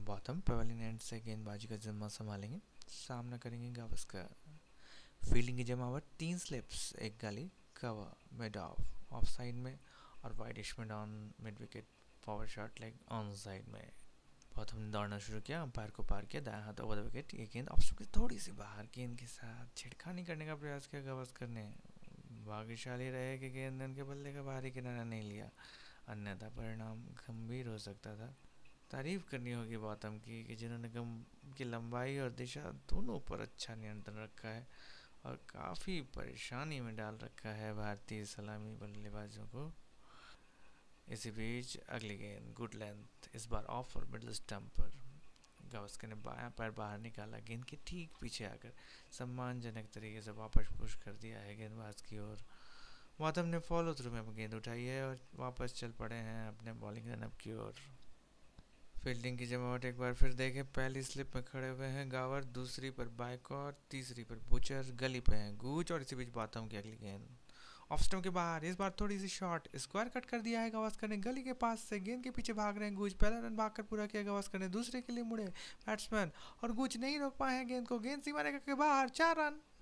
Bottom pavilion and से गेंदबाजी का जिम्मा संभालेंगे, सामना करेंगे गावस्कर। फील्डिंग की जमावट 3 स्लिप्स, एक गली कवर मिड ऑफ साइड में और wideish mid on mid wicket power shot leg on side में। बहुत हमने दौड़ना शुरू किया, अंपायर को पार किया, दाएं हाथ ओवर द विकेट। ये गेंद ऑफ स्टंप की थोड़ी सी बाहर, गेंद के साथ छिड़खानी करने का प्रयास किया गावस्कर ने। भाग्यशाली रहे कि गेंद ने उनके बल्ले का बाहरी किनारा नहीं लिया, अन्यथा परिणाम गंभीर हो सकता था। तारीफ करनी होगी बॉटम की कि जिन्होंने गम की लंबाई और दिशा दोनों पर अच्छा नियंत्रण रखा है और काफ़ी परेशानी में डाल रखा है भारतीय सलामी बल्लेबाजों को। इसी बीच अगली गेंद गुड लेंथ, इस बार ऑफ और मिडल स्टंप पर। गावस्कर ने बायां पैर बाहर निकाला, गेंद के ठीक पीछे आकर सम्मानजनक तरीके से वापस पुश कर दिया है गेंदबाज की ओर। बॉटम ने फॉलो थ्रू में गेंद उठाई है और वापस चल पड़े हैं अपने बॉलिंग रनअप की ओर। फील्डिंग की जमावट एक बार फिर देखें, पहली स्लिप में खड़े हुए हैं गावर, दूसरी पर बाइकॉर, तीसरी पर बुचर, गली पे हैं गूच और इसी बीच बॉटम की अगली गेंद ऑफ स्टंप के बाहर, इस बार थोड़ी सी शॉर्ट, स्क्वायर कट कर दिया है गावस्कर ने गली के पास से। गेंद के पीछे भाग रहे हैं गूच, पहला रन भागकर पूरा किया गावस्कर ने, दूसरे के लिए मुड़े बैट्समैन और गूच नहीं रोक पाए हैं गेंद को, गेंद सीमा रेखा के बाहर, 4 रन।